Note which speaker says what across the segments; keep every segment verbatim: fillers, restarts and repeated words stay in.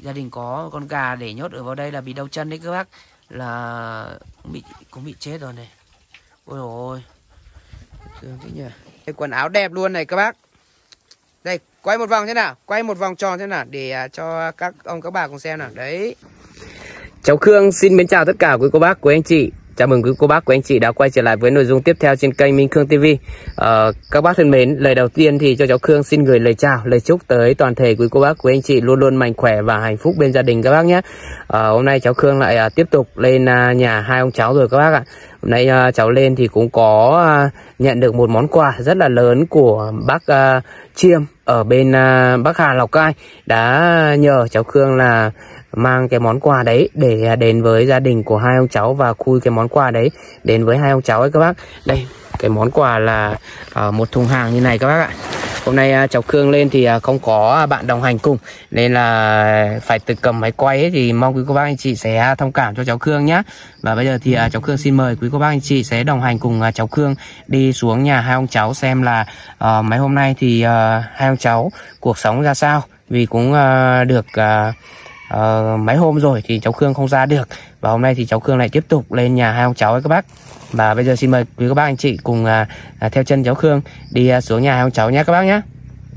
Speaker 1: gia đình có con gà để nhốt ở vào đây là bị đau chân đấy các bác, là cũng bị cũng bị chết rồi này. Ôi dồi ôi, thương thế nhỉ. Cái quần áo đẹp luôn này các bác. Đây, quay một vòng thế nào, quay một vòng tròn thế nào để cho các ông các bà cùng xem nào. Đấy. Cháu Khương xin mến chào tất cả quý cô bác, quý anh chị. Chào mừng quý cô bác, quý anh chị đã quay trở lại với nội dung tiếp theo trên kênh Minh Khương ti vi. Ờ, các bác thân mến, lời đầu tiên thì cho cháu Khương xin gửi lời chào, lời chúc tới toàn thể quý cô bác, quý anh chị luôn luôn mạnh khỏe và hạnh phúc bên gia đình các bác nhé. Ờ, hôm nay cháu Khương lại uh, tiếp tục lên uh, nhà hai ông cháu rồi các bác ạ. Hôm nay uh, cháu lên thì cũng có uh, nhận được một món quà rất là lớn của bác uh, Chiêm ở bên uh, Bắc Hà Lào Cai, đã nhờ cháu Khương là mang cái món quà đấy để đến với gia đình của hai ông cháu và khui cái món quà đấy đến với hai ông cháu ấy các bác. Đây, cái món quà là uh, một thùng hàng như này các bác ạ. Hôm nay uh, cháu Khương lên thì uh, không có bạn đồng hành cùng nên là phải tự cầm máy quay ấy, thì mong quý cô bác anh chị sẽ thông cảm cho cháu Khương nhé. Và bây giờ thì uh, cháu Khương xin mời quý cô bác anh chị sẽ đồng hành cùng uh, cháu Khương đi xuống nhà hai ông cháu xem là uh, mấy hôm nay thì uh, hai ông cháu cuộc sống ra sao, vì cũng uh, được uh, Uh, mấy hôm rồi thì cháu Khương không ra được, và hôm nay thì cháu Khương lại tiếp tục lên nhà hai ông cháu ấy các bác. Và bây giờ xin mời quý các bác anh chị cùng uh, uh, theo chân cháu Khương đi uh, xuống nhà hai ông cháu nhé các bác nhé.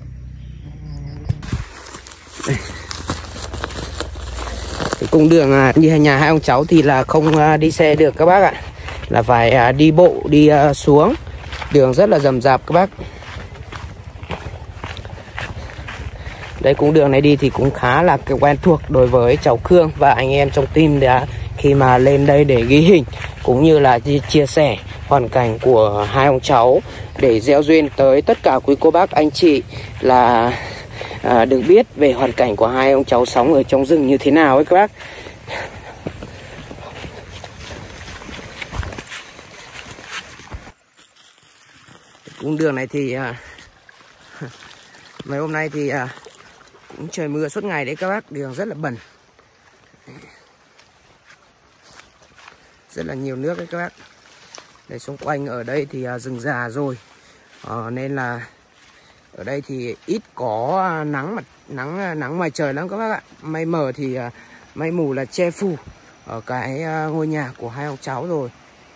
Speaker 1: Cái cung đường uh, như nhà hai ông cháu thì là không uh, đi xe được các bác ạ, là phải uh, đi bộ đi uh, xuống, đường rất là rầm rạp các bác. Đây, cung đường này đi thì cũng khá là quen thuộc đối với cháu Khương và anh em trong team đã khi mà lên đây để ghi hình cũng như là chia sẻ hoàn cảnh của hai ông cháu để gieo duyên tới tất cả quý cô bác anh chị là à, được biết về hoàn cảnh của hai ông cháu sống ở trong rừng như thế nào ấy các bác. Cung đường này thì à, mấy hôm nay thì à, cũng trời mưa suốt ngày đấy các bác, đường rất là bẩn, rất là nhiều nước đấy các bác. Đây, xung quanh ở đây thì uh, rừng già rồi, uh, nên là ở đây thì ít có uh, nắng mặt nắng nắng ngoài trời lắm các bác ạ. Mây mờ thì uh, mây mù là che phủ ở cái uh, ngôi nhà của hai ông cháu rồi.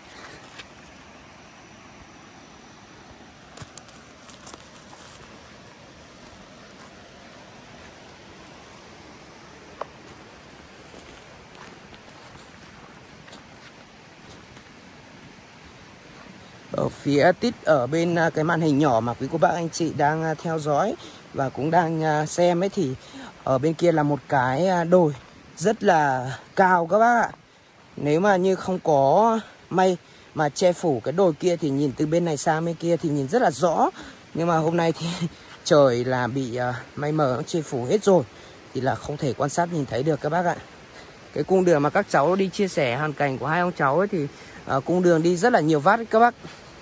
Speaker 1: Ở phía tít ở bên cái màn hình nhỏ mà quý cô bác anh chị đang theo dõi và cũng đang xem ấy, thì ở bên kia là một cái đồi rất là cao các bác ạ. Nếu mà như không có mây mà che phủ cái đồi kia thì nhìn từ bên này sang bên kia thì nhìn rất là rõ. Nhưng mà hôm nay thì trời là bị mây mờ nó che phủ hết rồi thì là không thể quan sát nhìn thấy được các bác ạ. Cái cung đường mà các cháu đi chia sẻ hoàn cảnh của hai ông cháu ấy thì uh, cung đường đi rất là nhiều vát các bác.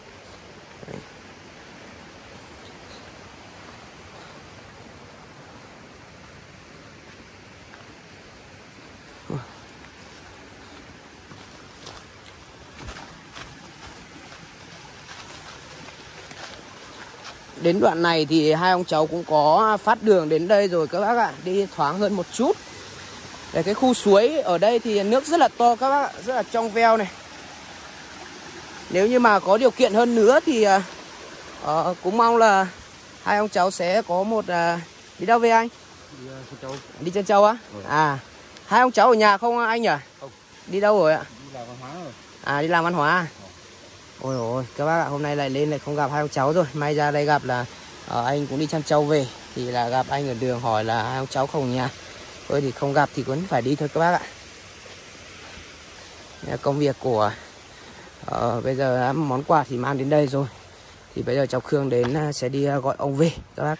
Speaker 1: Đến đoạn này thì hai ông cháu cũng có phát đường đến đây rồi các bác ạ, đi thoáng hơn một chút. Để cái khu suối ở đây thì nước rất là to các bác ạ, rất là trong veo này. Nếu như mà có điều kiện hơn nữa thì uh, cũng mong là hai ông cháu sẽ có một uh, đi đâu về anh? Đi chân châu. Đi chân châu á? Ừ. À, hai ông cháu ở nhà không anh nhỉ? Không. Đi đâu rồi ạ? Đi làm văn hóa rồi. À, đi làm văn hóa. Ừ. Ôi ôi, các bác ạ, hôm nay lại lên lại không gặp hai ông cháu rồi. May ra đây gặp là uh, anh cũng đi chăn trâu về thì là gặp anh ở đường hỏi là hai ông cháu không ở nhà. Thôi thì không gặp thì vẫn phải đi thôi các bác ạ. Công việc của uh, bây giờ món quà thì mang đến đây rồi. Thì bây giờ cháu Khương đến uh, sẽ đi uh, gọi ông về các bác.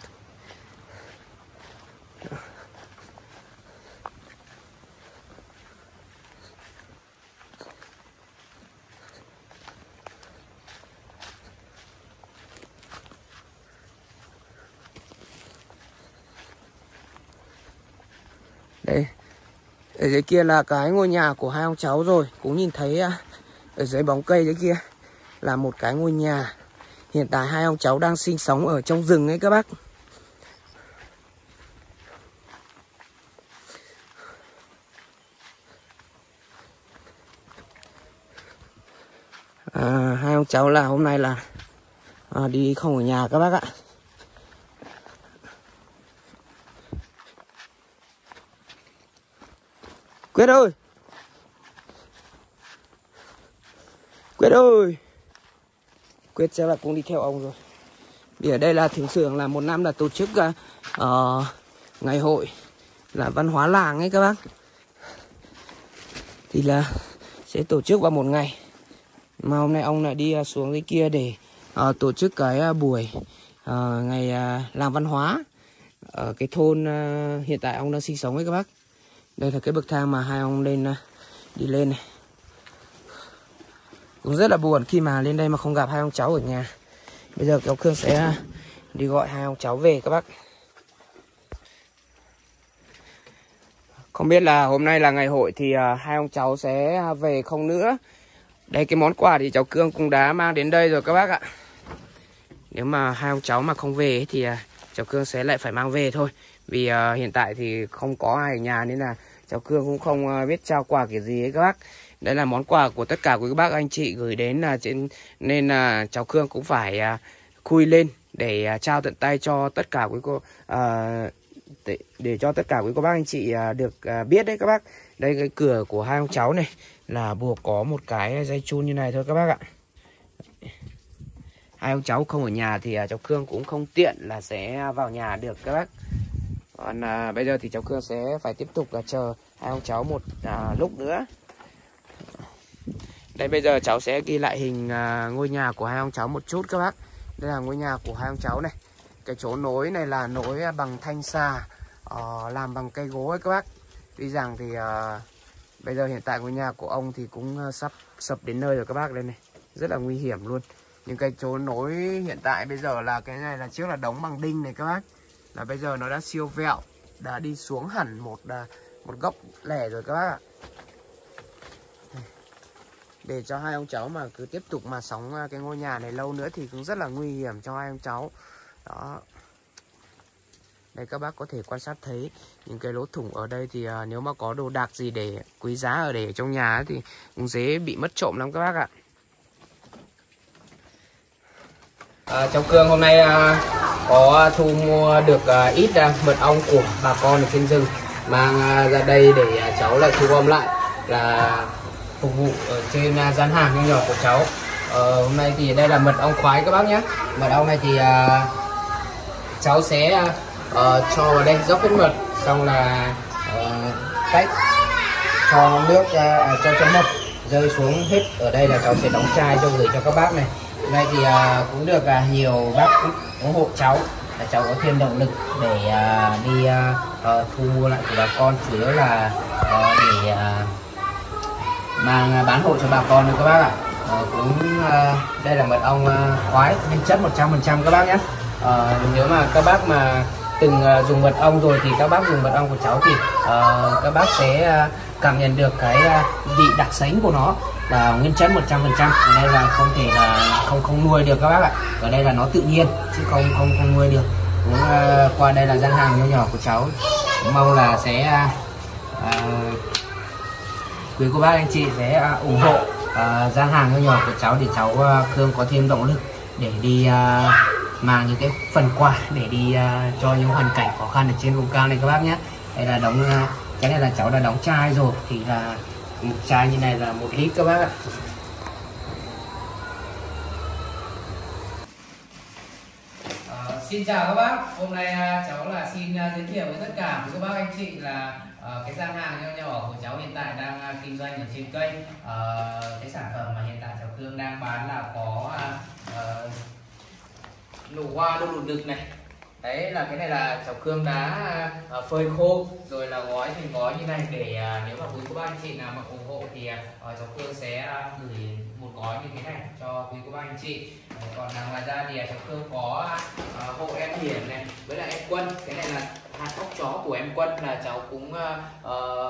Speaker 1: Đây, ở dưới kia là cái ngôi nhà của hai ông cháu rồi. Cũng nhìn thấy ở dưới bóng cây dưới kia là một cái ngôi nhà. Hiện tại hai ông cháu đang sinh sống ở trong rừng ấy các bác. À, hai ông cháu là hôm nay là à, đi không ở nhà các bác ạ. Quyết ơi, Quyết ơi, Quyết chắc là cũng đi theo ông rồi. Vì ở đây là thường thường là một năm là tổ chức uh, ngày hội là văn hóa làng ấy các bác. Thì là sẽ tổ chức vào một ngày. Mà hôm nay ông lại đi xuống cái kia để uh, tổ chức cái uh, buổi uh, ngày uh, làng văn hóa ở cái thôn uh, hiện tại ông đang sinh sống ấy các bác. Đây là cái bậc thang mà hai ông lên uh, đi lên này. Cũng rất là buồn khi mà lên đây mà không gặp hai ông cháu ở nhà. Bây giờ cháu Cương sẽ đi gọi hai ông cháu về các bác. Không biết là hôm nay là ngày hội thì uh, hai ông cháu sẽ về không nữa. Đây cái món quà thì cháu Cương cũng đã mang đến đây rồi các bác ạ. Nếu mà hai ông cháu mà không về ấy, thì uh, cháu Cương sẽ lại phải mang về thôi. Vì uh, hiện tại thì không có ai ở nhà nên là cháu Cương cũng không uh, biết trao quà kiểu gì ấy các bác. Đây là món quà của tất cả quý bác anh chị gửi đến là trên, nên là uh, cháu Cương cũng phải uh, khui lên để uh, trao tận tay cho tất cả quý cô uh, để, để cho tất cả quý cô bác anh chị uh, được uh, biết đấy các bác. Đây cái cửa của hai ông cháu này là buộc có một cái dây chun như này thôi các bác ạ. Hai ông cháu không ở nhà thì uh, cháu Cương cũng không tiện là sẽ vào nhà được các bác. Còn uh, bây giờ thì cháu Cương sẽ phải tiếp tục uh, chờ hai ông cháu một uh, lúc nữa. Đây bây giờ cháu sẽ ghi lại hình uh, ngôi nhà của hai ông cháu một chút các bác. Đây là ngôi nhà của hai ông cháu này. Cái chỗ nối này là nối bằng thanh xà, uh, làm bằng cây gỗ ấy các bác. Tuy rằng thì uh, bây giờ hiện tại ngôi nhà của ông thì cũng uh, sắp sập đến nơi rồi các bác. Đây này, rất là nguy hiểm luôn. Nhưng cái chỗ nối hiện tại bây giờ là cái này là trước là đóng bằng đinh này các bác. Là bây giờ nó đã siêu vẹo, đã đi xuống hẳn một uh, một góc lẻ rồi các bác ạ. Để cho hai ông cháu mà cứ tiếp tục mà sống cái ngôi nhà này lâu nữa thì cũng rất là nguy hiểm cho hai ông cháu. Đó. Đây các bác có thể quan sát thấy những cái lỗ thủng ở đây thì uh, nếu mà có đồ đạc gì để quý giá ở để trong nhà ấy, thì cũng dễ bị mất trộm lắm các bác ạ. À, cháu Cương hôm nay uh, có thu mua được uh, ít uh, mật ong của bà con ở trên rừng, mang uh, ra đây để uh, cháu lại thu gom lại là phục vụ ở trên uh, gian hàng nhỏ nhỏ của cháu. Uh, hôm nay thì đây là mật ong khoái các bác nhé. Mật ong này thì uh, cháu sẽ uh, cho vào đây dốc hết mật, xong là uh, tách cho nước uh, cho cho mật rơi xuống hết ở đây là cháu sẽ đóng chai cho gửi cho các bác này. Đây thì uh, cũng được uh, nhiều bác ủng hộ cháu, là cháu có thêm động lực để uh, đi uh, uh, thu mua lại của bà con, chủ yếu là uh, để uh, mang uh, bán hộ cho bà con nữa các bác ạ. Uh, cũng uh, đây là mật ong uh, khoái nguyên chất một trăm phần trăm các bác nhé. Uh, nếu mà các bác mà từng uh, dùng mật ong rồi thì các bác dùng mật ong của cháu thì uh, các bác sẽ uh, cảm nhận được cái uh, vị đặc sánh của nó là nguyên chất một trăm phần trăm. Ở đây là không thể là không không nuôi được các bác ạ. Ở đây là nó tự nhiên chứ không không không nuôi được. Cũng uh, qua đây là gian hàng nhỏ nhỏ của cháu. Cũng mong là sẽ uh, quý cô bác anh chị sẽ uh, ủng hộ uh, gian hàng nhỏ nhỏ của cháu để cháu uh, Cương có thêm động lực để đi uh, mang những cái phần quà để đi uh, cho những hoàn cảnh khó khăn ở trên vùng cao này các bác nhé. Đây là đóng uh, cái này là cháu đã đóng chai rồi, thì là một chai như này là một lít các bác ạ. Uh, xin chào các bác. Hôm nay uh, cháu là xin uh, giới thiệu với tất cả với các bác anh chị là uh, cái gian hàng nho nhỏ của cháu hiện tại đang uh, kinh doanh ở trên kênh. Uh, cái sản phẩm mà hiện tại cháu Cương đang bán là có uh, uh, nụ hoa đu đủ đực này. Đấy là cái này là cháu Cương đã uh, phơi khô rồi là gói thành gói như này để uh, nếu mà quý cô bác anh chị nào mà ủng hộ thì uh, cháu Cương sẽ uh, gửi một gói như thế này cho quý cô bác anh chị. Uh, còn uh, ngoài ra thì uh, cháu Cương có uh, hộ em Hiển này với lại em Quân. Cái này là hạt ốc chó của em Quân, là cháu cũng uh, uh,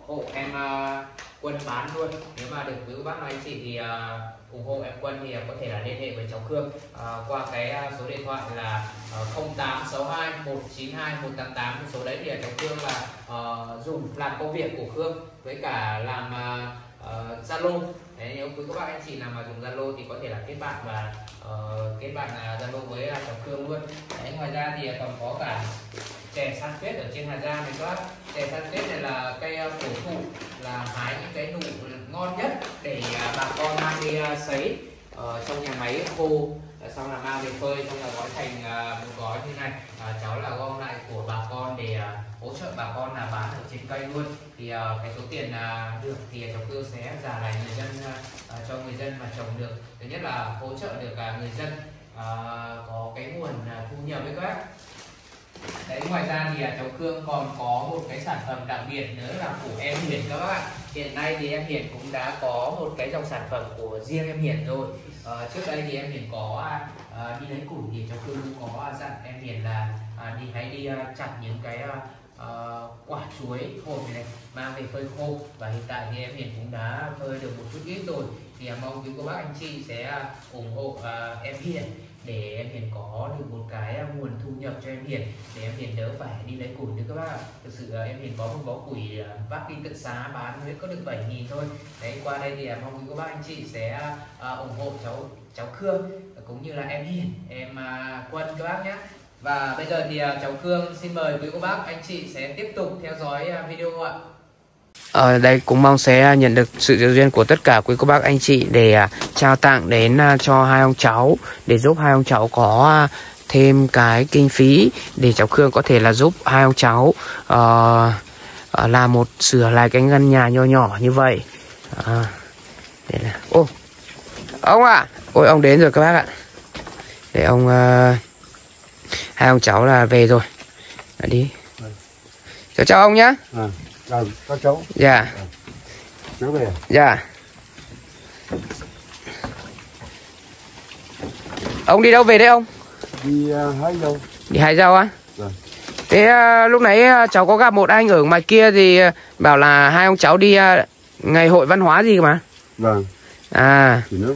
Speaker 1: hộ em uh, Quân bán luôn. Nếu mà được quý cô bác nói anh chị thì uh, ủng hộ em Quân thì uh, có thể là liên hệ với cháu Khương uh, qua cái uh, số điện thoại là uh, không tám sáu hai một chín hai một tám tám. Số đấy thì uh, cháu Khương là uh, dùng làm công việc của Khương với cả làm Zalo. Uh, uh, nếu quý cô bác anh chị nào mà dùng Zalo thì có thể là kết bạn và uh, kết bạn Zalo uh, với uh, cháu Khương luôn. Đấy, ngoài ra thì uh, còn có cả chè san tuyết ở trên Hà Giang này các bác. Chè san tuyết này là cây cổ thụ, là hái những cái nụ ngon nhất để uh, bà con mang đi uh, sấy ở uh, trong nhà máy khô, uh, xong là mang về phơi, xong là gói thành uh, một gói như này. Uh, cháu là gom lại của bà con để uh, hỗ trợ bà con là bán ở trên cây luôn. Thì uh, cái số tiền uh, được thì cháu Khương sẽ trả lại người dân uh, cho người dân mà trồng được. Thứ nhất là hỗ trợ được uh, người dân uh, có cái nguồn uh, thu nhập với các bác. Đấy, ngoài ra thì cháu Khương còn có một cái sản phẩm đặc biệt nữa là của em Hiền các bạn. Hiện nay thì em Hiền cũng đã có một cái dòng sản phẩm của riêng em Hiền rồi. À, trước đây thì em Hiền có à, đi lấy củi thì cháu Khương cũng có dặn em Hiền là à, đi hãy đi à, chặt những cái à, quả chuối hột này mang về phơi khô. Và hiện tại thì em Hiền cũng đã phơi được một chút ít rồi. Thì à, mong quý cô bác anh chị sẽ à, ủng hộ à, em Hiền để em Hiền có được một cái nguồn thu nhập cho em Hiền, để em Hiền đỡ phải đi lấy củi nữa các bác ạ. Thực sự em Hiền có một bó củi vác đi tận xá bán mới có được bảy nghìn thôi. Đấy, qua đây thì mong quý cô bác anh chị sẽ uh, ủng hộ cháu cháu Khương cũng như là em Hiền, em uh, Quân các bác nhé. Và bây giờ thì uh, cháu Khương xin mời quý cô bác anh chị sẽ tiếp tục theo dõi uh, video ạ. Ở đây cũng mong sẽ nhận được sự trợ duyên của tất cả quý cô bác anh chị để uh, trao tặng đến uh, cho hai ông cháu, để giúp hai ông cháu có uh, thêm cái kinh phí để cháu Khương có thể là giúp hai ông cháu uh, uh, làm một sửa lại cái căn nhà nho nhỏ như vậy. Uh, đây là ô ông ạ, à. Ôi ông đến rồi các bác ạ. Để ông uh, hai ông cháu là về rồi. Đã đi. Cháu chào ông nhá.
Speaker 2: À. Rồi, có cháu.
Speaker 1: Dạ.
Speaker 2: À, cháu về.
Speaker 1: Dạ. Ông đi đâu về đấy ông?
Speaker 2: Đi uh, hái dâu.
Speaker 1: Đi hái rau á?
Speaker 2: Vâng.
Speaker 1: Thế uh, lúc nãy uh, cháu có gặp một anh ở ngoài kia thì uh, bảo là hai ông cháu đi uh, ngày hội văn hóa gì mà.
Speaker 2: Vâng.
Speaker 1: À.
Speaker 2: Thì nó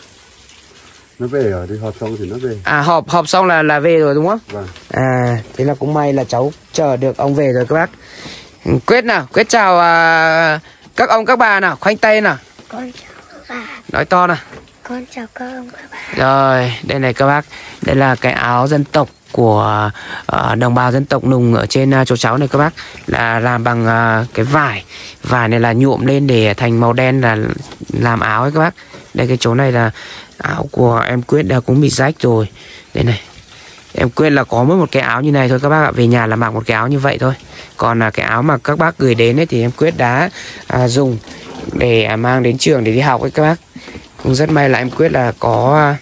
Speaker 2: nó về rồi, đi họp xong thì nó về.
Speaker 1: À họp họp xong là là về rồi đúng không?
Speaker 2: Vâng.
Speaker 1: À thế là cũng may là cháu chờ được ông về rồi các bác. Quyết nào, Quyết chào uh, các ông các bà nào, khoanh tay nào.
Speaker 3: Con chào các bà.
Speaker 1: Nói to nào.
Speaker 3: Con chào các ông các bà.
Speaker 1: Rồi, đây này các bác, đây là cái áo dân tộc của uh, đồng bào dân tộc Nùng ở trên uh, chỗ cháu này các bác, là làm bằng uh, cái vải. Vải này là nhuộm lên để thành màu đen là làm áo ấy các bác. Đây cái chỗ này là áo của em Quyết đã cũng bị rách rồi. Đây này. Em Quyết là có mỗi một cái áo như này thôi các bác ạ. Về nhà là mặc một cái áo như vậy thôi. Còn là cái áo mà các bác gửi đến ấy thì em Quyết đã à, dùng để à, mang đến trường để đi học ấy các bác. Cũng rất may là em Quyết là có à,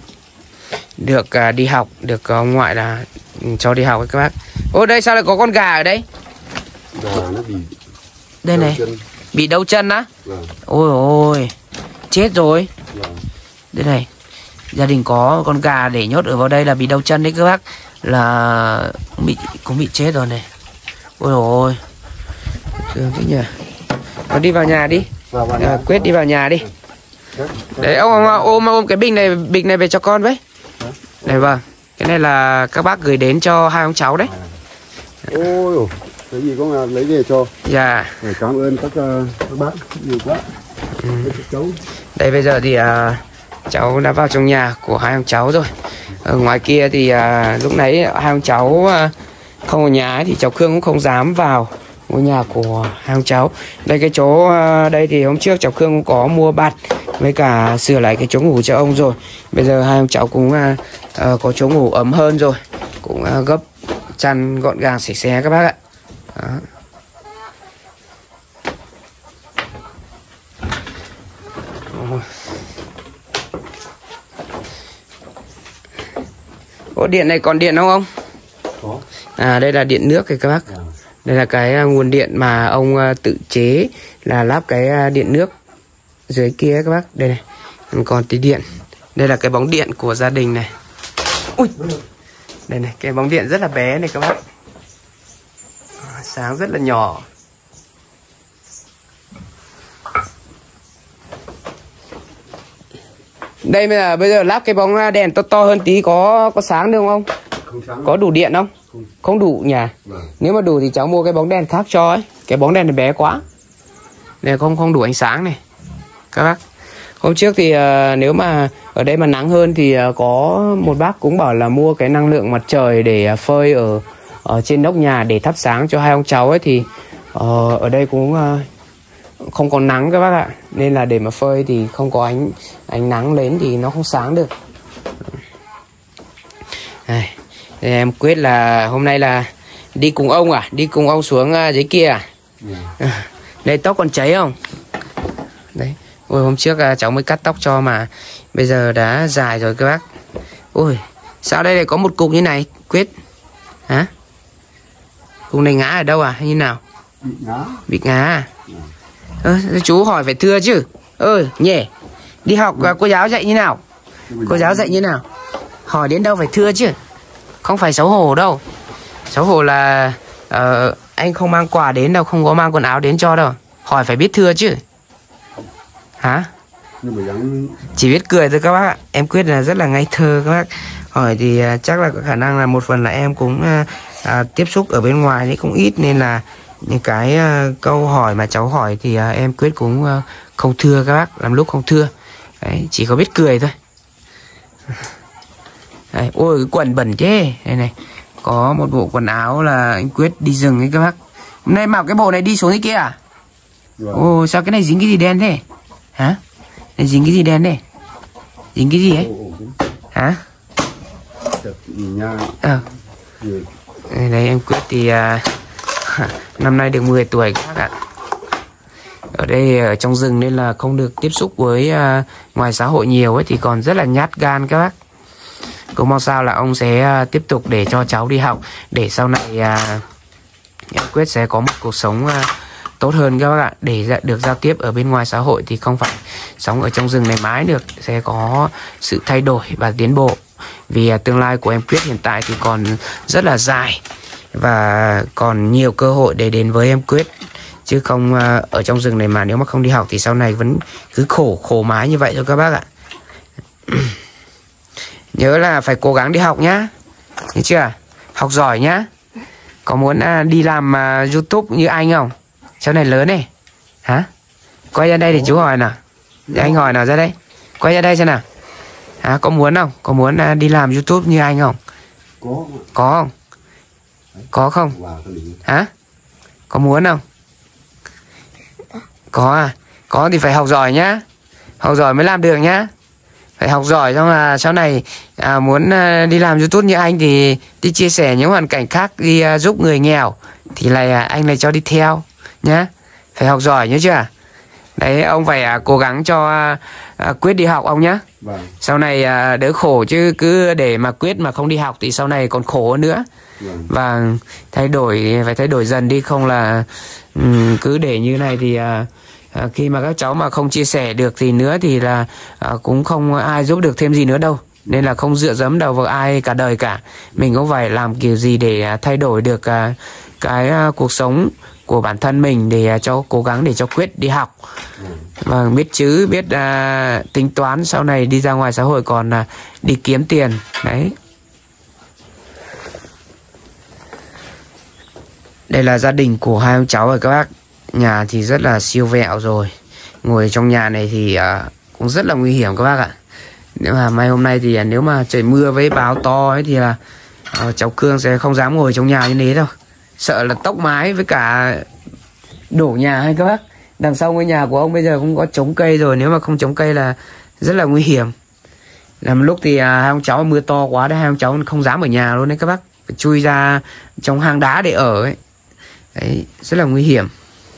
Speaker 1: được à, đi học, được ông ngoại là cho đi học ấy các bác. Ô đây sao lại có con gà ở đây?
Speaker 2: Gà nó bị
Speaker 1: đây này
Speaker 2: chân.
Speaker 1: Bị đau chân á?
Speaker 2: Vâng.
Speaker 1: Ôi ôi, chết rồi.
Speaker 2: Vâng.
Speaker 1: Đây này, gia đình có con gà để nhốt ở vào đây là bị đau chân đấy các bác, là cũng bị cũng bị chết rồi này. Ôi ôi, thương thế nhỉ. Nó đi vào nhà đi.
Speaker 2: Vào vào
Speaker 1: À, Quyết đi vào nhà đi.
Speaker 2: Đấy,
Speaker 1: Đấy ông, ông ôm ôm cái bình này, bình này về cho con với. Này vâng, cái này là các bác gửi đến cho hai ông cháu đấy.
Speaker 2: Ôi, cái gì con lấy về cho.
Speaker 1: Dạ.
Speaker 2: Để cảm ơn các uh, các bác nhiều quá.
Speaker 1: Ừ.
Speaker 2: Cháu.
Speaker 1: Đây bây giờ thì uh, cháu đã vào trong nhà của hai ông cháu rồi. Ở ngoài kia thì uh, lúc nãy hai ông cháu uh, không ở nhà ấy, thì cháu Khương cũng không dám vào ngôi nhà của hai ông cháu. Đây cái chỗ uh, đây thì hôm trước cháu Khương cũng có mua bạt với cả sửa lại cái chỗ ngủ cho ông rồi. Bây giờ hai ông cháu cũng uh, uh, có chỗ ngủ ấm hơn rồi, cũng uh, gấp chăn gọn gàng sạch sẽ các bác ạ. Đó. Ủa điện này còn điện không ông?
Speaker 2: Có.
Speaker 1: À đây là điện nước kìa các bác.
Speaker 2: À.
Speaker 1: Đây là cái nguồn điện mà ông tự chế, là lắp cái điện nước dưới kia các bác. Đây này, còn tí điện. Đây là cái bóng điện của gia đình này. Ui, đây này, cái bóng điện rất là bé này các bác. Sáng rất là nhỏ. Đây bây giờ bây giờ lắp cái bóng đèn to to hơn tí có có sáng được không?
Speaker 2: Không sáng.
Speaker 1: Có đủ điện không?
Speaker 2: Không,
Speaker 1: không đủ nhỉ?
Speaker 2: Vâng. Nếu
Speaker 1: mà đủ thì cháu mua cái bóng đèn khác cho ấy. Cái bóng đèn này bé quá. Này không không đủ ánh sáng này. Các bác. Hôm trước thì uh, nếu mà ở đây mà nắng hơn thì uh, có một bác cũng bảo là mua cái năng lượng mặt trời để uh, phơi ở ở trên nóc nhà để thắp sáng cho hai ông cháu ấy, thì uh, ở đây cũng uh, không có nắng các bác ạ. Nên là để mà phơi thì không có ánh ánh nắng lên thì nó không sáng được. Đây, đây em quyết là hôm nay là đi cùng ông à? Đi cùng ông xuống uh, dưới kia à? Yeah. Đây tóc còn cháy không? Đấy. Ôi hôm trước uh, cháu mới cắt tóc cho mà bây giờ đã dài rồi các bác. Ôi sao đây lại có một cục như này Quyết? Hả? Cục này ngã ở đâu à hay như nào?
Speaker 2: Bị ngã. Bị
Speaker 1: ngã à? Ơ, chú hỏi phải thưa chứ. Ơi nhỉ. Đi học uh, cô giáo dạy như nào? Cô giáo dạy như nào? Hỏi đến đâu phải thưa chứ. Không phải xấu hổ đâu. Xấu hổ là uh, anh không mang quà đến đâu, không có mang quần áo đến cho đâu. Hỏi phải biết thưa chứ. Hả?
Speaker 2: Nhưng mà dáng...
Speaker 1: Chỉ biết cười thôi các bác ạ. Em Quyết là rất là ngây thơ các bác. Hỏi thì uh, chắc là có khả năng là một phần là em cũng uh, uh, tiếp xúc ở bên ngoài thì cũng ít, nên là những cái uh, câu hỏi mà cháu hỏi thì uh, em Quyết cũng uh, không thưa các bác. Làm lúc không thưa. Đấy, chỉ có biết cười thôi. Đấy, ôi cái quần bẩn thế. Đây này. Có một bộ quần áo là anh Quyết đi rừng ấy các bác. Hôm nay mặc cái bộ này đi xuống cái kia à?
Speaker 2: Vâng.
Speaker 1: Ồ sao cái này dính cái gì đen thế? Hả? Này dính cái gì đen đây? Dính cái gì ấy? Hả? Ờ. Ừ. Đây em Quyết thì uh, năm nay được mười tuổi các bạn ạ. Ở đây ở trong rừng nên là không được tiếp xúc với uh, ngoài xã hội nhiều ấy, thì còn rất là nhát gan các bác. Cũng mong sao là ông sẽ uh, tiếp tục để cho cháu đi học, để sau này uh, em Quyết sẽ có một cuộc sống uh, tốt hơn các bác ạ, để được giao tiếp ở bên ngoài xã hội thì không phải sống ở trong rừng này mãi được, sẽ có sự thay đổi và tiến bộ. Vì uh, tương lai của em Quyết hiện tại thì còn rất là dài và còn nhiều cơ hội để đến với em Quyết, chứ không uh, ở trong rừng này mà nếu mà không đi học thì sau này vẫn cứ khổ khổ mãi như vậy thôi các bác ạ. Nhớ là phải cố gắng đi học nhá, hiểu chưa? Học giỏi nhá. Có muốn uh, đi làm uh, YouTube như anh không? Sau này lớn này. Hả? Quay ra đây để chú hỏi nào. Để anh hỏi nào, ra đây. Quay ra đây xem nào. Hả? Có muốn không? Có muốn uh, đi làm YouTube như anh không?
Speaker 2: Có.
Speaker 1: Có không? Có không? Hả? Có muốn không? Có à? Có thì phải học giỏi nhá. Học giỏi mới làm được nhá. Phải học giỏi xong là sau này à, muốn uh, đi làm YouTube như anh thì đi chia sẻ những hoàn cảnh khác, đi uh, giúp người nghèo thì là uh, anh lại cho đi theo nhá. Phải học giỏi nhớ chưa? Đấy, ông phải uh, cố gắng cho uh, uh, Quyết đi học ông nhá.
Speaker 2: Vâng.
Speaker 1: Sau này uh, đỡ khổ, chứ cứ để mà Quyết mà không đi học thì sau này còn khổ hơn nữa.
Speaker 2: Vâng.
Speaker 1: Và thay đổi, phải thay đổi dần đi, không là um, cứ để như này thì uh, À, khi mà các cháu mà không chia sẻ được thì nữa thì là à, cũng không ai giúp được thêm gì nữa đâu. Nên là không dựa dẫm đầu vào ai cả đời cả. Mình cũng phải làm kiểu gì để à, thay đổi được à, cái à, cuộc sống của bản thân mình, để à, cho cố gắng để cho Quyết đi học và biết chữ, biết à, tính toán, sau này đi ra ngoài xã hội còn à, đi kiếm tiền. Đấy. Đây là gia đình của hai ông cháu rồi các bác. Nhà thì rất là siêu vẹo rồi. Ngồi trong nhà này thì uh, cũng rất là nguy hiểm các bác ạ. Nếu mà may hôm nay thì uh, nếu mà trời mưa với báo to ấy thì là uh, cháu Cương sẽ không dám ngồi trong nhà như thế đâu. Sợ là tốc mái với cả đổ nhà hay các bác. Đằng sau ngôi nhà của ông bây giờ cũng có chống cây rồi, nếu mà không chống cây là rất là nguy hiểm. Làm lúc thì uh, hai ông cháu mưa to quá đấy, hai ông cháu không dám ở nhà luôn đấy các bác. Phải chui ra trong hang đá để ở ấy. Đấy, rất là nguy hiểm.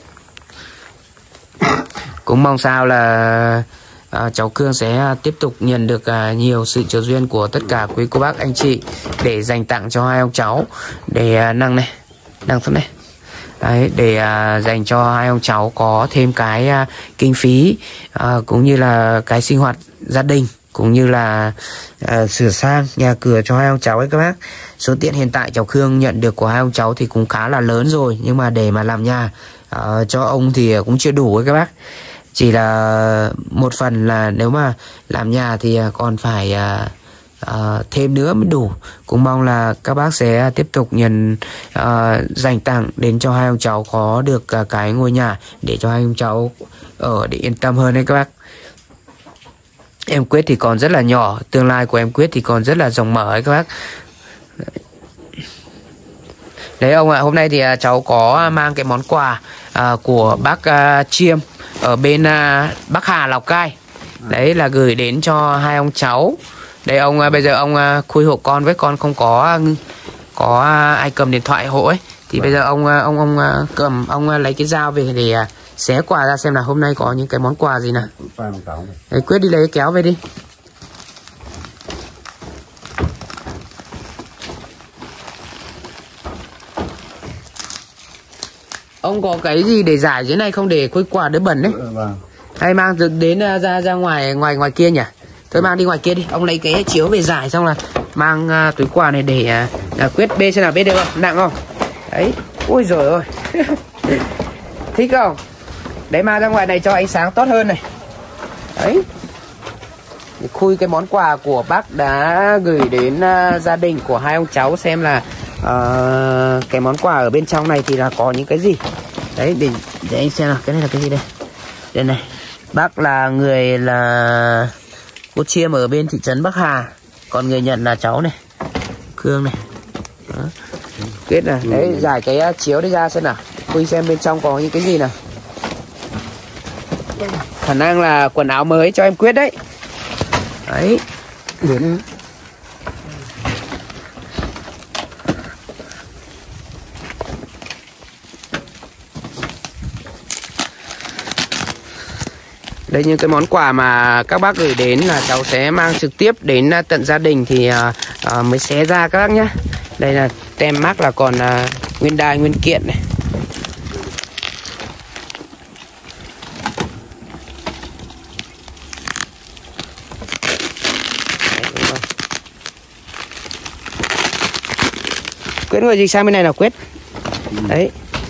Speaker 1: Cũng mong sao là à, cháu Cương sẽ tiếp tục nhận được à, nhiều sự trợ duyên của tất cả quý cô bác anh chị để dành tặng cho hai ông cháu, để à, năng này, năng xuống này. Đấy, để à, dành cho hai ông cháu có thêm cái à, kinh phí à, cũng như là cái sinh hoạt gia đình, cũng như là à, sửa sang nhà cửa cho hai ông cháu ấy các bác. Số tiền hiện tại cháu Cương nhận được của hai ông cháu thì cũng khá là lớn rồi, nhưng mà để mà làm nhà à, cho ông thì cũng chưa đủ ấy các bác. chỉ là một phần là nếu mà làm nhà thì còn phải uh, uh, thêm nữa mới đủ. Cũng mong là các bác sẽ tiếp tục nhận uh, dành tặng đến cho hai ông cháu có được uh, cái ngôi nhà để cho hai ông cháu ở để yên tâm hơn đấy các bác. Em Quyết thì còn rất là nhỏ, tương lai của em Quyết thì còn rất là rộng mở ấy các bác. Đấy ông ạ, hôm nay thì uh, cháu có mang cái món quà uh, của bác uh, Chiêm ở bên uh, Bắc Hà, Lào Cai. Đấy là gửi đến cho hai ông cháu. Đây ông uh, bây giờ ông uh, khui hộ con với, con không có có uh, ai cầm điện thoại hộ ấy. Thì bây giờ ông uh, ông ông uh, cầm ông uh, lấy cái dao về để uh, xé quà ra xem là hôm nay có những cái món quà gì nào. Đấy, Quyết đi lấy cái kéo về đi. Ông có cái gì để giải dưới này không để khui quà đỡ bẩn đấy?
Speaker 2: Vâng.
Speaker 1: Hay mang đến uh, ra ra ngoài ngoài ngoài kia nhỉ? Thôi mang đi ngoài kia đi. Ông lấy cái chiếu về giải xong là mang uh, túi quà này để uh, Quyết bê xem nào, bê được không? Nặng không? Đấy. Ui giời ơi. Thích không? Đấy, mang ra ngoài này cho ánh sáng tốt hơn này. Đấy. Để khui cái món quà của bác đã gửi đến uh, gia đình của hai ông cháu xem là uh, cái món quà ở bên trong này thì là có những cái gì. Đấy, để, để anh xem nào, cái này là cái gì đây? Đây này. Bác là người là cô Chiêm ở bên thị trấn Bắc Hà, còn người nhận là cháu này, Cương này. Đó. Quyết này, đấy, giải cái uh, chiếu đi ra xem nào, khui xem bên trong có những cái gì nào. Khả năng là quần áo mới cho em Quyết đấy. Đấy. Đến đây, những cái món quà mà các bác gửi đến là cháu sẽ mang trực tiếp đến tận gia đình thì uh, uh, mới xé ra các bác nhé. Đây là tem mác là còn uh, nguyên đai nguyên kiện này. Quyết người gì sang bên này nào Quyết. Đấy.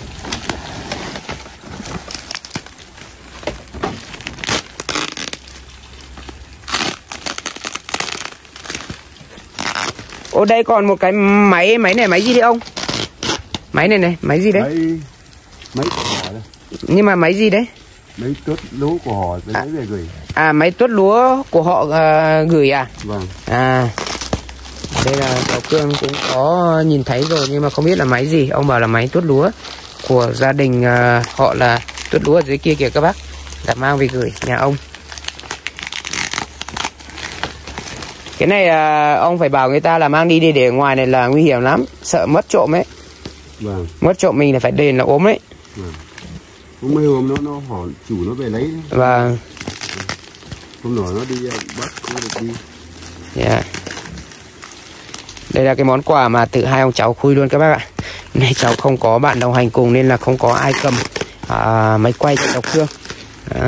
Speaker 1: Ô đây còn một cái máy, máy này máy gì đấy ông? Máy này này, máy gì đấy?
Speaker 2: Máy, máy của họ đây.
Speaker 1: Nhưng mà máy gì đấy?
Speaker 2: Máy tuốt lúa của họ lấy à, về gửi.
Speaker 1: À, máy tuốt lúa của họ uh, gửi à?
Speaker 2: Vâng.
Speaker 1: À, đây là cháu Cương cũng có nhìn thấy rồi nhưng mà không biết là máy gì. Ông bảo là máy tuốt lúa của gia đình uh, họ là tuốt lúa ở dưới kia kìa các bác, đã mang về gửi nhà ông. Cái này uh, ông phải bảo người ta là mang đi đi để ngoài này là nguy hiểm lắm, sợ mất trộm ấy.
Speaker 2: Vâng.
Speaker 1: Mất trộm mình là phải đền là ốm đấy.
Speaker 2: Vâng. Hôm mấy hôm nó nó hỏi chủ nó về lấy.
Speaker 1: Vâng.
Speaker 2: Hôm nọ nó đi bắt nó được đi.
Speaker 1: Yeah. Đây là cái món quà mà tự hai ông cháu khui luôn các bác ạ. Này cháu không có bạn đồng hành cùng nên là không có ai cầm à, máy quay cho cháu Cương. Đó.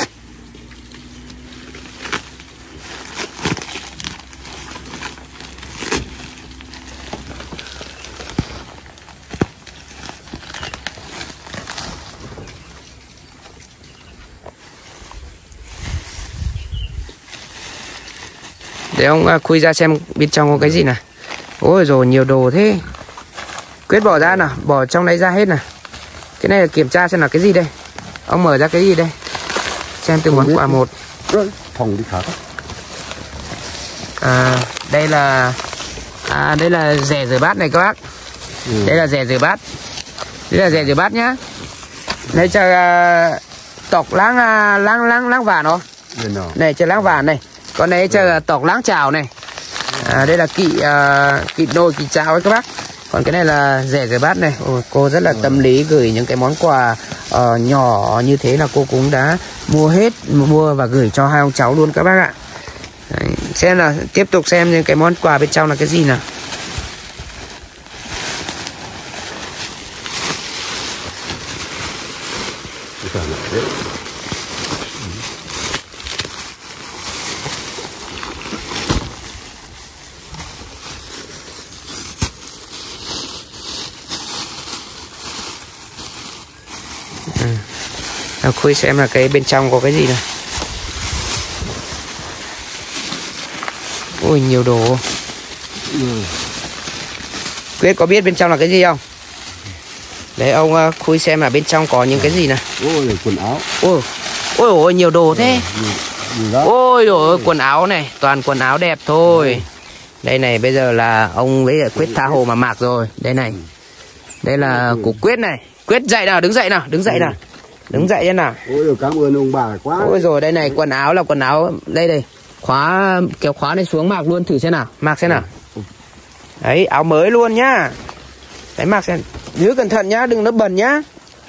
Speaker 1: Để ông uh, khui ra xem bên trong có cái gì nào. Ôi rồi nhiều đồ thế. Quyết bỏ ra nào, bỏ trong đấy ra hết nào. Cái này là kiểm tra xem là cái gì đây. Ông mở ra cái gì đây. Xem từng món quà một.
Speaker 2: Phòng đi khác.
Speaker 1: À, đây là à, đây là rẻ rửa bát này các bác. Ừ. Đây là rẻ rửa bát. Đây là rẻ rửa bát nhá. Đây cho uh, tộc láng uh, láng láng láng vả nó. Này cho láng vả này. Còn đây chờ tộc láng chảo này. À, đây là kỵ uh, kỵ nồi kỵ chảo ấy các bác. Còn cái này là rẻ rửa bát này. Ôi, cô rất là tâm lý gửi những cái món quà uh, nhỏ như thế là cô cũng đã mua hết, mua và gửi cho hai ông cháu luôn các bác ạ. Đấy, xem là tiếp tục xem những cái món quà bên trong là cái gì nào. À, khui xem là cái bên trong có cái gì này. Ôi nhiều đồ.
Speaker 2: Ừ.
Speaker 1: Quyết có biết bên trong là cái gì không? Đấy ông uh, khui xem là bên trong có những cái gì này.
Speaker 2: Ôi quần áo.
Speaker 1: Ôi ôi ôi nhiều đồ thế.
Speaker 2: Ừ. Ừ.
Speaker 1: Ôi ôi quần áo này, toàn quần áo đẹp thôi. Ừ. Đây này bây giờ là ông với Quyết tha hồ mà mặc rồi. Đây này. Đây là của Quyết này. Quyết dậy nào, đứng dậy nào, đứng dậy nào. Đứng dậy xem nào.
Speaker 2: Ôi cảm ơn ông bà quá.
Speaker 1: Ôi rồi đây này, quần áo là quần áo đây đây. Khóa kéo khóa này xuống mặc luôn thử xem nào, mặc xem nào. Đấy, áo mới luôn nhá. Đấy mặc xem. Giữ cẩn thận nhá, đừng nó bẩn nhá.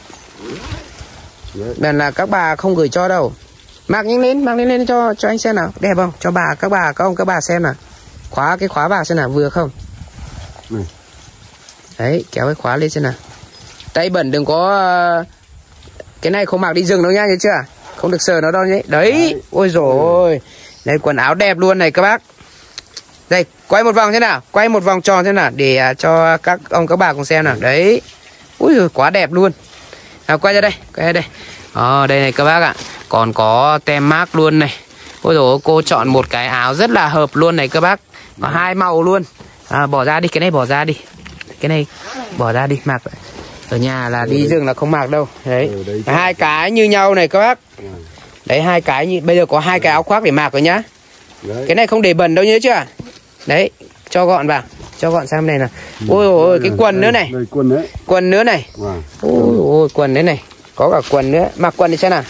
Speaker 1: Bẩn là các bà không gửi cho đâu. Mặc nhanh lên, mặc lên lên cho cho anh xem nào, đẹp không? Cho bà các bà các ông các bà xem nào. Khóa cái khóa vào xem nào, vừa không?
Speaker 2: Ừ.
Speaker 1: Đấy, kéo cái khóa lên xem nào. Tay bẩn đừng có cái này không mặc đi rừng đâu nha, nhớ chưa? Không được sờ nó đâu nhé. Đấy, đấy. Ôi dồi ôi. Ừ. Đây quần áo đẹp luôn này các bác. Đây, quay một vòng thế nào, quay một vòng tròn thế nào để cho các ông các bà cùng xem nào. Đấy. Ui giời, quá đẹp luôn. Nào quay ra đây, quay ra đây. Ờ, đây này các bác ạ. Còn có tem mác luôn này. Ôi dồi, cô chọn một cái áo rất là hợp luôn này các bác. Có hai màu luôn. À, bỏ ra đi, cái này bỏ ra đi. Cái này bỏ ra đi, mặc. Ở nhà là đi rừng là không mặc đâu. Đấy, hai cái như nhau này các bác. Đấy, hai cái như bây giờ có hai cái áo khoác để mặc rồi nhá. Cái này không để bẩn đâu nhớ chưa? Đấy, cho gọn vào, cho gọn sang này nào. Ôi ôi cái quần nữa này. Quần nữa này. Ôi ôi quần đấy này. Có cả quần nữa, mặc quần đi xem nào.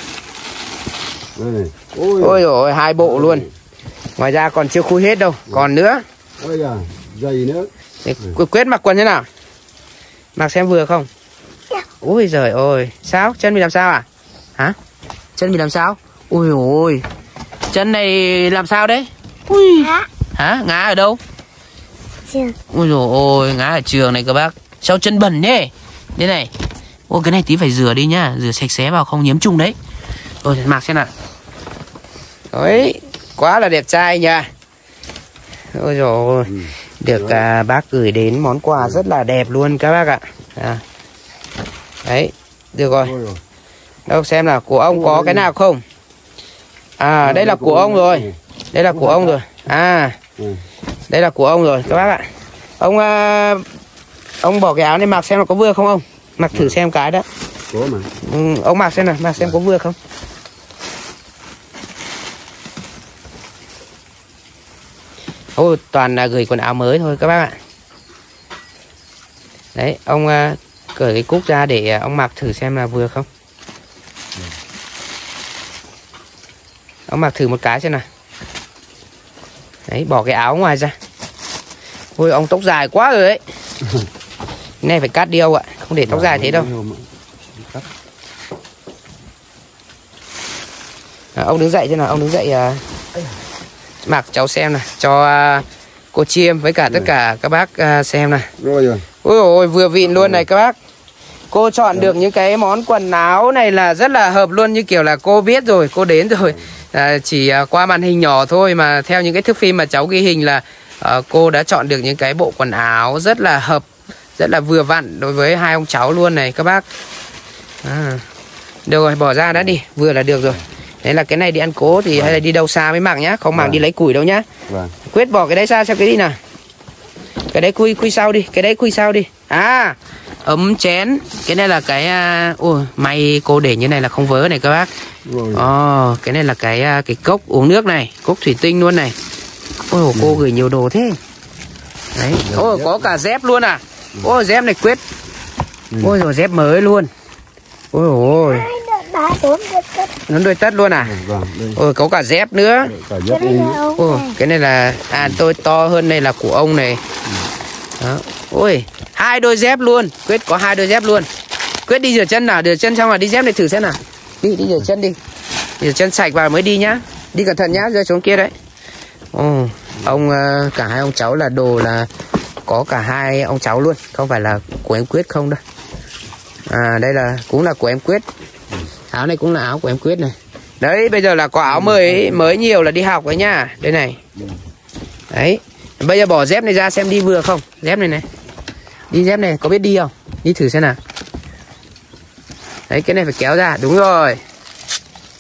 Speaker 1: Ôi ôi hai bộ luôn. Ngoài ra còn chưa khui hết đâu, còn nữa.
Speaker 2: Ôi à, giày nữa.
Speaker 1: Quyết mặc quần thế nào? Mặc xem vừa không? Ôi giời ơi, sao? Chân bị làm sao à? Hả? Chân bị làm sao? Ui ôi, chân này làm sao đấy? Ui. Hả? Ngã ở đâu?
Speaker 3: Trường.
Speaker 1: Ui dồi ôi, ngã ở trường này các bác. Sao chân bẩn thế? Đây này. Ô cái này tí phải rửa đi nhá, rửa sạch sẽ vào không nhiễm trùng đấy. Rồi mặc xem nào. Đấy, quá là đẹp trai nha. Ôi dồi ôi. Ừ. Được à, bác gửi đến món quà rất là đẹp luôn các bác ạ. À. Đấy, được rồi. Đâu xem nào, của ông có cái nào không? À, đây là của ông rồi. Đây là của ông rồi. À, đây là của ông rồi các bác ạ. Ông à, ông bỏ cái áo này mặc xem là có vừa không ông? Mặc thử xem cái đó.
Speaker 2: Có mà.
Speaker 1: Ừ, ông mặc xem nào, mặc xem có vừa không? Ôi, toàn là gửi quần áo mới thôi các bác ạ. Đấy, ông uh, cởi cái cúc ra để uh, ông mặc thử xem là vừa không. Ừ. Ông mặc thử một cái xem nào. Đấy, bỏ cái áo ngoài ra. Ôi, ông tóc dài quá rồi đấy. Cái này phải cắt đi ông ạ, không để tóc dài thế đâu. À, ông đứng dậy xem nào, ông đứng dậy uh, mặc cháu xem này, cho uh, cô Chiêm với cả tất cả các bác uh, xem này.
Speaker 2: Rồi rồi.
Speaker 1: Ôi ôi vừa vịn luôn này các bác. Cô chọn được những cái món quần áo này là rất là hợp luôn, như kiểu là cô biết rồi, cô đến rồi. À, chỉ uh, qua màn hình nhỏ thôi mà theo những cái thước phim mà cháu ghi hình là uh, cô đã chọn được những cái bộ quần áo rất là hợp, rất là vừa vặn đối với hai ông cháu luôn này các bác. À, được rồi, bỏ ra đã đi, vừa là được rồi. Đấy là cái này đi ăn cố thì vâng. Hay là đi đâu xa mới mặc nhá, không mặc vâng. Đi lấy củi đâu nhá. Vâng. Quyết bỏ cái đấy ra xem cái gì nào. Cái đấy khui khui sau đi, cái đấy khui sau đi. À, ấm chén, cái này là cái ôi uh, may cô để như này là không vớ này các bác. Ồ, oh, cái này là cái cái cốc uống nước này, cốc thủy tinh luôn này. Ôi ừ. Cô gửi nhiều đồ thế. Đấy, ôi có cả dép luôn à. Ôi dép này Quyết. Ừ. Ôi rồi dép mới luôn. Ôi ôi. Nó đôi tất luôn à? Vâng, ôi có cả dép nữa. Cả dép ôi, cái này là à tôi to hơn này là của ông này. Đó. Ôi, hai đôi dép luôn. Quyết có hai đôi dép luôn. Quyết đi rửa chân nào, rửa chân xong là đi dép này thử xem nào. Đi đi rửa chân đi. Rửa chân sạch vào mới đi nhá. Đi cẩn thận nhá, rơi xuống kia đấy. Ồ, ông cả hai ông cháu là đồ là có cả hai ông cháu luôn, không phải là của em Quyết không đâu. À đây là cũng là của em Quyết. Áo này cũng là áo của em Quyết này. Đấy bây giờ là có áo mới mới nhiều là đi học đấy nhá. Đây này. Đấy. Bây giờ bỏ dép này ra xem đi vừa không. Dép này này. Đi dép này có biết đi không? Đi thử xem nào. Đấy cái này phải kéo ra. Đúng rồi.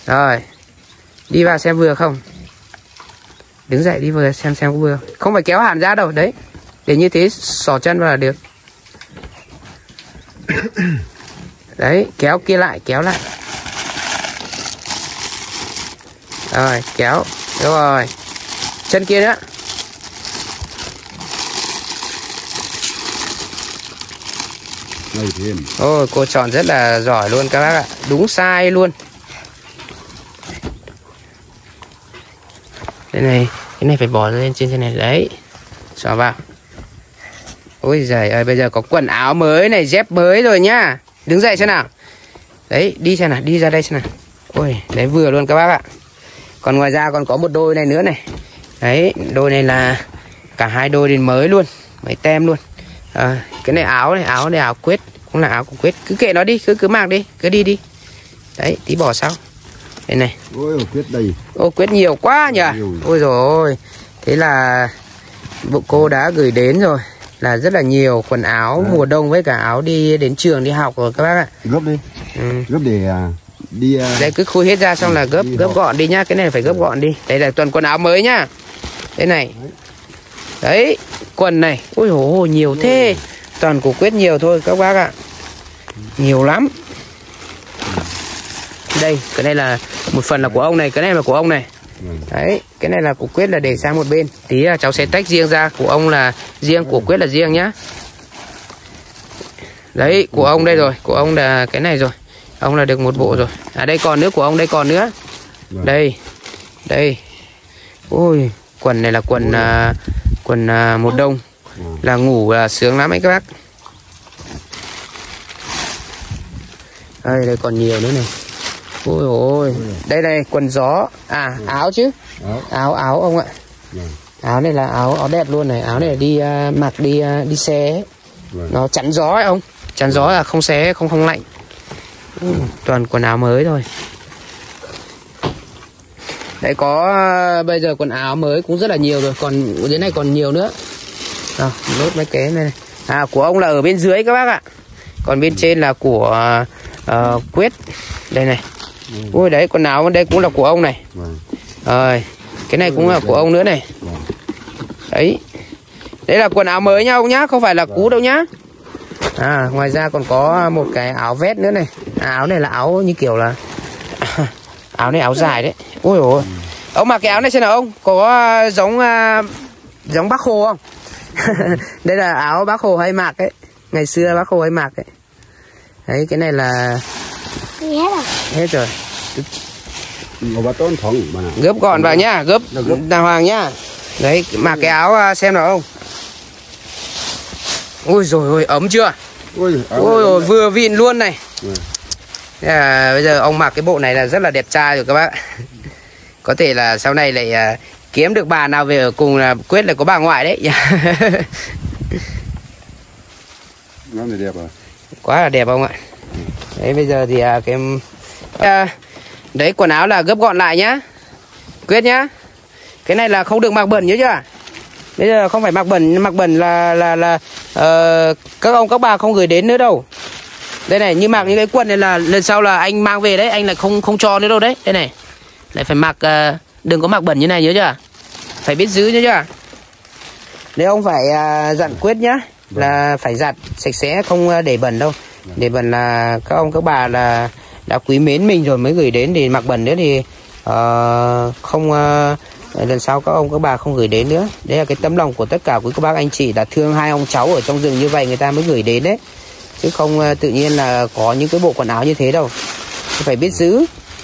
Speaker 1: Rồi, đi vào xem vừa không. Đứng dậy đi vừa xem xem có vừa. Không phải kéo hẳn ra đâu, đấy. Để như thế xỏ chân vào là được. Đấy, kéo kia lại, kéo lại. Rồi, kéo. Đúng rồi. Chân kia nữa.
Speaker 2: Đây thêm.
Speaker 1: Ôi, cô chọn rất là giỏi luôn các bác ạ. Đúng size luôn. Đây này, cái này phải bỏ lên trên trên này. Đấy. Xỏ vào. Ôi giời ơi, bây giờ có quần áo mới này, dép mới rồi nhá. Đứng dậy xem nào. Đấy, đi xem nào, đi ra đây xem nào. Ôi, đấy vừa luôn các bác ạ. Còn ngoài ra còn có một đôi này nữa này. Đấy, đôi này là cả hai đôi đến mới luôn. Mấy tem luôn. À, cái này áo này, áo này áo quyết. Cũng là áo của quyết. Cứ kệ nó đi, cứ cứ mặc đi, cứ đi đi. Đấy, tí bỏ sau. Đây này.
Speaker 2: Ôi, quyết đây.
Speaker 1: Ô, quyết nhiều quá nhỉ. Ôi dồi ôi. Thế là bộ cô đã gửi đến rồi. Là rất là nhiều quần áo đấy. Mùa đông với cả áo đi đến trường đi học rồi các bác ạ.
Speaker 2: Gấp đi. Ừ. Gấp để à, đi à...
Speaker 1: Đây cứ khui hết ra xong là gấp gấp gọn đi nhá. Cái này phải gấp gọn đi. Đây là toàn quần áo mới nhá. Đây này. Đấy, quần này. Ôi dồi ôi, nhiều thế. Toàn của quyết nhiều thôi các bác ạ. Nhiều lắm. Đây, cái này là một phần là của ông này, cái này là của ông này. Đấy, cái này là của quyết là để sang một bên. Tí là cháu sẽ tách riêng ra, của ông là riêng, của quyết là riêng nhá. Đấy, của ông đây rồi, của ông là cái này rồi. Ông là được một bộ rồi. À đây còn nữa, của ông đây còn nữa. Đây. Đây. Ôi, quần này là quần uh, quần uh, một đông. Là ngủ là sướng lắm ấy các bác. Đây, đây còn nhiều nữa này. Ôi ôi, đây đây quần gió. À, áo chứ. Áo áo ông ạ. Áo này là áo áo đẹp luôn này, áo này là đi uh, mặc đi uh, đi xe ấy. Nó chắn gió ấy ông. Chắn gió là không xé, không không lạnh. Ừ, toàn quần áo mới thôi. Đấy có uh, bây giờ quần áo mới cũng rất là nhiều rồi, còn dưới này còn nhiều nữa. À, nốt mấy cái này. À, của ông là ở bên dưới các bác ạ. Còn bên trên là của uh, quyết. Đây này. Ui đấy, quần áo đây cũng là của ông này. Rồi, cái này cũng là của ông nữa này. Đấy. Đấy là quần áo mới nha ông nhá, không phải là cũ đâu nhá. À, ngoài ra còn có một cái áo vest nữa này. À, áo này là áo như kiểu là áo này áo dài đấy. Ui ôi. Ông mặc cái áo này xem nào ông, có giống uh, giống Bác Hồ không? Đây là áo Bác Hồ hay mặc ấy. Ngày xưa Bác Hồ hay mặc ấy. Đấy, cái này là
Speaker 3: hết rồi.
Speaker 1: Hết rồi.
Speaker 2: Gấp
Speaker 1: Gấp gọn vào nhá, gấp đàng hoàng nhá. Đấy, mặc cái áo xem nào ông. Ôi rồi ôi, ấm chưa? Ôi ôi, vừa vịn luôn này. À, bây giờ ông mặc cái bộ này là rất là đẹp trai rồi các bác. Có thể là sau này lại uh, kiếm được bà nào về ở cùng là quyết là có bà ngoại đấy.
Speaker 2: Nó này đẹp rồi.
Speaker 1: Quá là đẹp ông ạ. Đấy bây giờ thì uh, cái uh, đấy quần áo là gấp gọn lại nhá. Quyết nhá. Cái này là không được mặc bẩn nhớ chưa? Bây giờ không phải mặc bẩn, mặc bẩn là là là uh, các ông các bà không gửi đến nữa đâu. Đây này, như mặc những cái quần này là lần sau là anh mang về đấy, anh lại không không cho nữa đâu đấy. Đây này. Lại phải mặc uh, đừng có mặc bẩn như này nhớ chưa? Phải biết giữ nhớ chưa? Đấy ông phải uh, dặn Quyết nhá. Là phải giặt sạch sẽ, không uh, để bẩn đâu. Để bẩn là các ông các bà là đã quý mến mình rồi mới gửi đến, thì mặc bẩn nữa thì uh, không uh, lần sau các ông các bà không gửi đến nữa. Đấy là cái tấm lòng của tất cả quý các bác anh chị đã thương hai ông cháu ở trong rừng như vậy, người ta mới gửi đến đấy. Chứ không uh, tự nhiên là có những cái bộ quần áo như thế đâu. Phải biết giữ.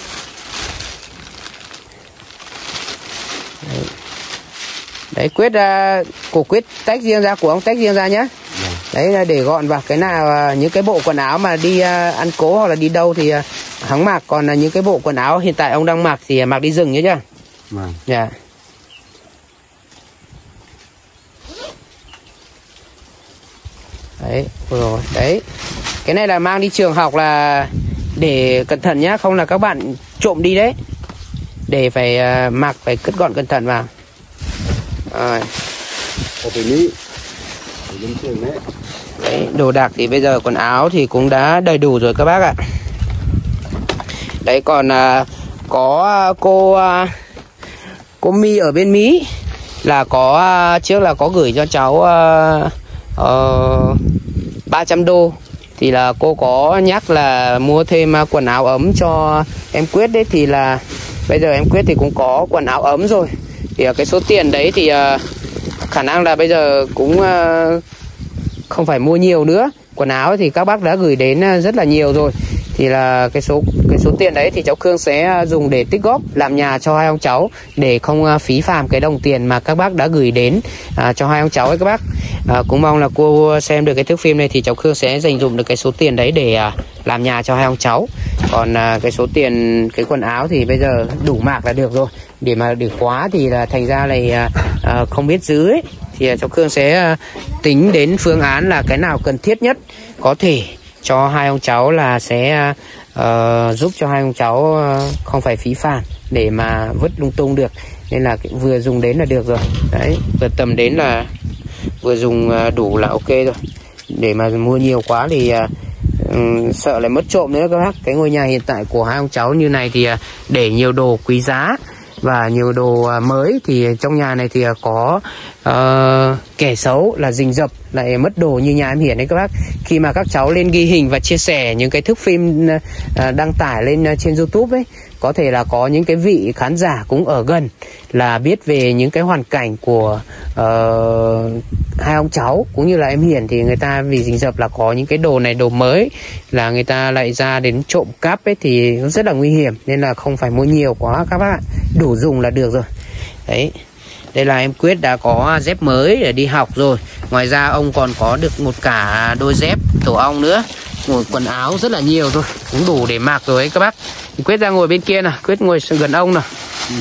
Speaker 1: Đấy, đấy Quyết uh, của Quyết tách riêng ra, của ông tách riêng ra nhá. Đấy là để gọn vào. Cái nào uh, những cái bộ quần áo mà đi uh, ăn cố hoặc là đi đâu thì uh, hắn mặc. Còn uh, những cái bộ quần áo hiện tại ông đang mặc thì uh, mặc đi rừng nhớ chưa?
Speaker 2: Vâng.
Speaker 1: Dạ. Đấy, rồi, đấy. Cái này là mang đi trường học là để cẩn thận nhá, không là các bạn trộm đi đấy. Để phải uh, mặc phải cất gọn cẩn thận vào. Rồi. Đấy, đồ đạc thì bây giờ quần áo thì cũng đã đầy đủ rồi các bác ạ. Đấy còn uh, có cô cô My ở bên Mỹ là có trước là có gửi cho cháu uh, uh, ba trăm đô, thì là cô có nhắc là mua thêm quần áo ấm cho em Quyết đấy, thì là bây giờ em Quyết thì cũng có quần áo ấm rồi, thì cái số tiền đấy thì uh, khả năng là bây giờ cũng uh, không phải mua nhiều nữa. Quần áo thì các bác đã gửi đến rất là nhiều rồi, thì là cái số cái số tiền đấy thì cháu Khương sẽ dùng để tích góp làm nhà cho hai ông cháu, để không phí phạm cái đồng tiền mà các bác đã gửi đến à, cho hai ông cháu ấy các bác. À, cũng mong là cô xem được cái thước phim này thì cháu Khương sẽ dành dụm được cái số tiền đấy để à, làm nhà cho hai ông cháu. Còn à, cái số tiền cái quần áo thì bây giờ đủ mặc là được rồi, để mà để quá thì là thành ra là à, à, không biết giữ ấy. Thì à, cháu Khương sẽ à, tính đến phương án là cái nào cần thiết nhất có thể cho hai ông cháu, là sẽ uh, giúp cho hai ông cháu uh, không phải phí phạm để mà vứt lung tung được, nên là vừa dùng đến là được rồi đấy, vừa tầm đến là vừa dùng uh, đủ là ok rồi. Để mà mua nhiều quá thì uh, um, sợ lại mất trộm nữa các bác. Cái ngôi nhà hiện tại của hai ông cháu như này thì uh, để nhiều đồ quý giá và nhiều đồ mới, thì trong nhà này thì có uh, kẻ xấu là rình rập lại mất đồ như nhà em Hiển đấy các bác. Khi mà các cháu lên ghi hình và chia sẻ những cái thước phim uh, đăng tải lên uh, trên YouTube ấy, có thể là có những cái vị khán giả cũng ở gần là biết về những cái hoàn cảnh của uh, hai ông cháu cũng như là em Hiển, thì người ta vì rình rập là có những cái đồ này đồ mới là người ta lại ra đến trộm cắp ấy, thì rất là nguy hiểm, nên là không phải mua nhiều quá các bác, đủ dùng là được rồi đấy. Đây là em Quyết đã có dép mới để đi học rồi. Ngoài ra ông còn có được một cả đôi dép tổ ong nữa, một quần áo rất là nhiều thôi, cũng đủ để mặc rồi ấy các bác. Thì Quyết ra ngồi bên kia nào, Quyết ngồi gần ông nào.
Speaker 2: Ừ,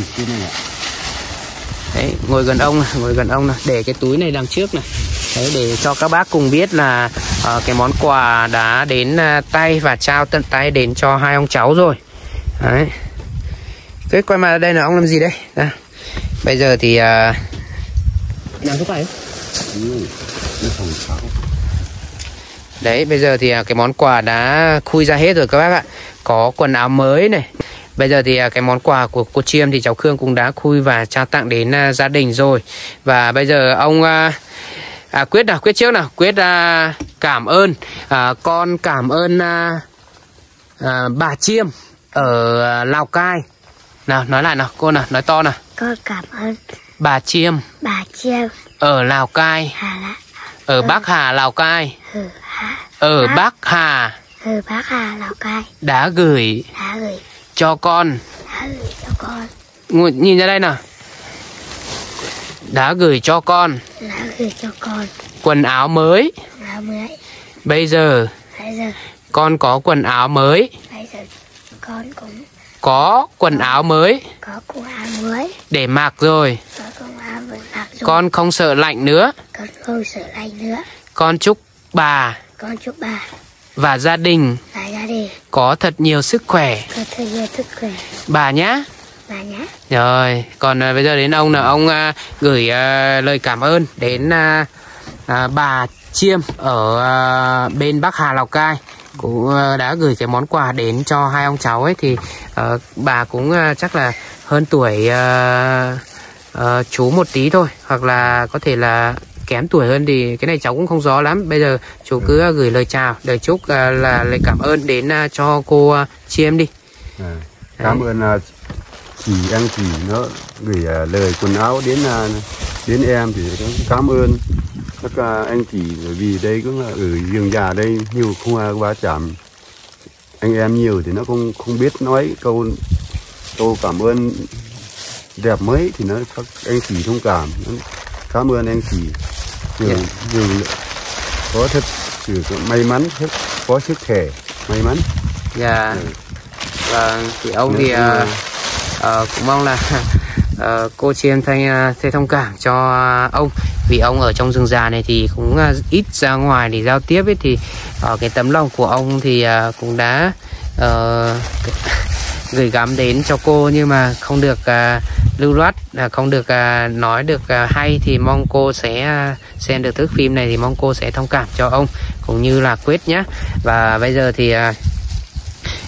Speaker 1: đấy, ngồi gần ông này, ngồi gần ông này, để cái túi này đằng trước này. Đấy, để cho các bác cùng biết là uh, cái món quà đã đến uh, tay và trao tận tay đến cho hai ông cháu rồi. Đấy. Quyết quay mặt đây là ông làm gì đây? Đây. Bây giờ thì uh... làm có phải không? Đấy, bây giờ thì cái món quà đã khui ra hết rồi các bác ạ. Có quần áo mới này. Bây giờ thì cái món quà của cô Chiêm thì cháu Khương cũng đã khui và trao tặng đến uh, gia đình rồi. Và bây giờ ông uh, à, Quyết nào, Quyết trước nào. Quyết uh, cảm ơn uh, con cảm ơn uh, uh, bà Chiêm ở uh, Lào Cai. Nào, nói lại nào, cô nào, nói to nào.
Speaker 3: Con cảm ơn
Speaker 1: bà Chiêm
Speaker 3: bà Chiêm
Speaker 1: ở Lào Cai,
Speaker 3: Hà Lạ,
Speaker 1: ở ừ. Bắc Hà Lào Cai,
Speaker 3: ừ, Hà,
Speaker 1: ở
Speaker 3: Bắc,
Speaker 1: Bắc Hà,
Speaker 3: ừ, Bắc Hà Lào Cai
Speaker 1: đã gửi
Speaker 3: đã gửi
Speaker 1: cho con,
Speaker 3: đã gửi cho con.
Speaker 1: Ngồi, nhìn ra đây nào, đã gửi cho con
Speaker 3: đã gửi cho con
Speaker 1: quần áo mới.
Speaker 3: áo mới.
Speaker 1: Bây giờ
Speaker 3: Bây giờ
Speaker 1: con có quần áo mới.
Speaker 3: Bây giờ con cũng
Speaker 1: có quần áo mới
Speaker 3: có quần áo mới
Speaker 1: để mặc rồi.
Speaker 3: có quần áo mới mặc rồi.
Speaker 1: Con không sợ lạnh nữa.
Speaker 3: Con không sợ lạnh nữa.
Speaker 1: Con chúc bà
Speaker 3: Con chúc bà
Speaker 1: và gia đình
Speaker 3: và gia đình
Speaker 1: có thật nhiều sức khỏe.
Speaker 3: có thật nhiều sức khỏe
Speaker 1: Bà nhá.
Speaker 3: bà nhé.
Speaker 1: Rồi, còn à, bây giờ đến ông là ông à, gửi à, lời cảm ơn đến à, à, bà Chiêm ở à, bên Bắc Hà Lào Cai, cũng à, đã gửi cái món quà đến cho hai ông cháu ấy. Thì à, bà cũng à, chắc là hơn tuổi à, à, chú một tí thôi, hoặc là có thể là kém tuổi hơn, thì cái này cháu cũng không rõ lắm. Bây giờ chú cứ à, gửi lời chào, lời chúc à, là lời cảm ơn đến à, cho cô à, Chiêm đi.
Speaker 2: À, cảm ơn à, chị anh chị nó gửi à, lời quần áo đến à, đến em thì cũng cảm ơn các à, anh chị, bởi vì đây cũng là ở giường già đây nhiều không ai va chạm anh em nhiều thì nó không không biết nói câu câu cảm ơn đẹp mấy thì nó các anh chị thông cảm. Cảm ơn anh chị nhiều,
Speaker 1: yeah.
Speaker 2: nhiều có thật sự may mắn, rất có sức khỏe may mắn.
Speaker 1: Dạ.
Speaker 2: Yeah.
Speaker 1: Và thì ông thì uh, uh, cũng mong là uh, cô Chiêm thanh uh, sẽ thông cảm cho uh, ông, vì ông ở trong rừng già này thì cũng uh, ít ra ngoài để giao tiếp ấy, thì uh, cái tấm lòng của ông thì uh, cũng đã uh, gửi gắm đến cho cô, nhưng mà không được uh, lưu loát, uh, không được uh, nói được uh, hay, thì mong cô sẽ uh, xem được thước phim này thì mong cô sẽ thông cảm cho ông cũng như là Quyết nhé. Và bây giờ thì uh,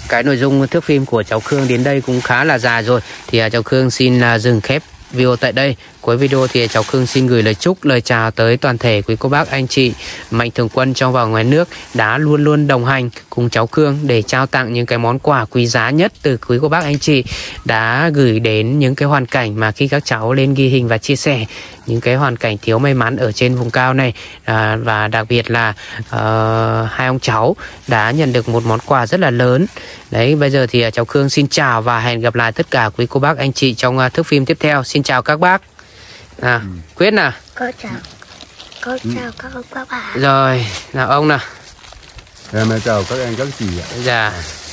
Speaker 1: cái nội dung thước phim của cháu Khương đến đây cũng khá là dài rồi. Thì cháu Khương xin dừng khép video tại đây. Cuối video thì cháu Khương xin gửi lời chúc, lời chào tới toàn thể quý cô bác anh chị mạnh thường quân trong và ngoài nước đã luôn luôn đồng hành cùng cháu Khương để trao tặng những cái món quà quý giá nhất từ quý cô bác anh chị đã gửi đến những cái hoàn cảnh mà khi các cháu lên ghi hình và chia sẻ những cái hoàn cảnh thiếu may mắn ở trên vùng cao này. À, và đặc biệt là uh, hai ông cháu đã nhận được một món quà rất là lớn. Đấy, bây giờ thì cháu Khương xin chào và hẹn gặp lại tất cả quý cô bác anh chị trong uh, thước phim tiếp theo. Xin chào các bác. À, ừ. Quyết nào.
Speaker 3: Có chào. Có chào các ông các bà.
Speaker 1: Rồi, nào ông nào.
Speaker 2: Em chào các anh các chị ạ.
Speaker 1: Dạ.